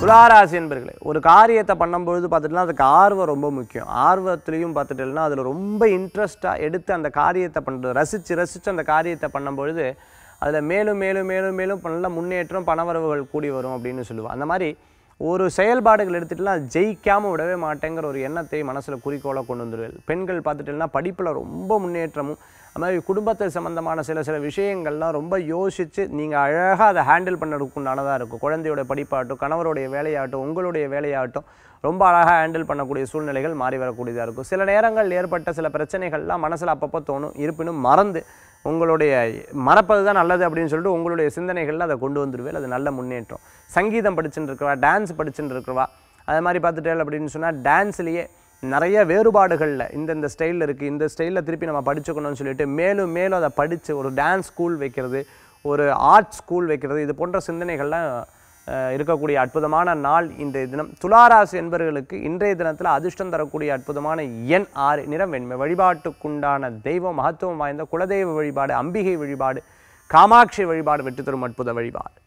துளாராசி என்பர்களே, ஒரு காரியத்தை பண்ணும்பொழுது பார்த்துட்டுனா அதுக்கு ஆர்வம் ரொம்ப முக்கியம். ஆர்வத்திலையும் பார்த்துட்டேன்னா அதில் ரொம்ப இன்ட்ரெஸ்ட்டாக எடுத்து அந்த காரியத்தை பண்ணுறது, ரசித்து அந்த காரியத்தை பண்ணும்பொழுது அதில் மேலும் மேலும் மேலும் மேலும் நல்ல முன்னேற்றம், பணவரவுகள் கூடி வரும் அப்படின்னு சொல்லுவாள். அந்த மாதிரி ஒரு செயல்பாடுகள் எடுத்துகிட்டுலாம் ஜெயிக்காமல் விடவே மாட்டேங்கிற ஒரு எண்ணத்தை மனசில் குறிக்கோளாக கொண்டு வந்துடுவேன். பெண்கள் பார்த்துட்டேன்னா படிப்பில் ரொம்ப முன்னேற்றமும், அது மாதிரி குடும்பத்தை சம்மந்தமான சில விஷயங்கள்லாம் ரொம்ப யோசித்து நீங்கள் அழகாக அதை ஹேண்டில் பண்ணுறதுக்குண்டானதாக இருக்கும். குழந்தையோட படிப்பாகட்டும், கணவருடைய வேலையாகட்டும், உங்களுடைய வேலையாகட்டும் ரொம்ப அழகாக ஹேண்டில் பண்ணக்கூடிய சூழ்நிலைகள் மாறி வரக்கூடியதாக இருக்கும். சில நேரங்கள் ஏற்பட்ட சில பிரச்சனைகள்லாம் மனசில் அப்பப்போ தோணும், இருப்பினும் மறந்து உங்களுடைய மறப்பது தான் நல்லது அப்படின்னு சொல்லிட்டு உங்களுடைய சிந்தனைகளில் அதை கொண்டு வந்துடுவேன். அது நல்ல முன்னேற்றம். சங்கீதம் படிச்சுட்டு இருக்கிறவா, டான்ஸ் படிச்சுட்டு இருக்கிறவா, அது மாதிரி பார்த்துட்டேன் அப்படின்னு சொன்னால் டான்ஸ்லேயே நிறைய வேறுபாடுகளில் இந்த ஸ்டைலில் இருக்குது, இந்த ஸ்டைலில் திருப்பி நம்ம படிச்சுக்கணும்னு சொல்லிட்டு மேலும் மேலும் அதை படித்து ஒரு டான்ஸ் ஸ்கூல் வைக்கிறது, ஒரு ஆர்ட் ஸ்கூல் வைக்கிறது, இது போன்ற சிந்தனைகள்லாம் இருக்கக்கூடிய அற்புதமான நாள் இன்றைய தினம். துளாராசி என்பவர்களுக்கு இன்றைய தினத்தில் அதிர்ஷ்டம் தரக்கூடிய அற்புதமான எண் 6, நிறம் வெண்மை. வழிபாட்டுக்குண்டான தெய்வம் மகத்துவம் வாய்ந்த குலதெய்வ வழிபாடு, அம்பிகை வழிபாடு, காமாட்சி வழிபாடு வெற்றி தரும் அற்புத வழிபாடு.